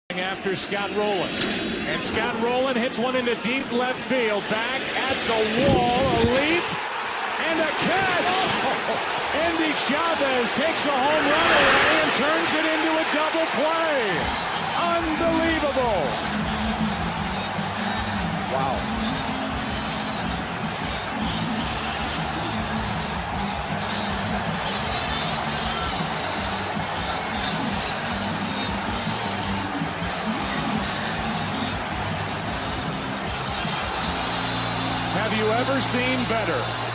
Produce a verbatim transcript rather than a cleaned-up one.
After Scott Rowland. And Scott Rowland hits one into deep left field. Back at the wall. A leap. And a catch. Endy Chavez takes a home run away and turns it into a double play. Unbelievable. Wow. Have you ever seen better?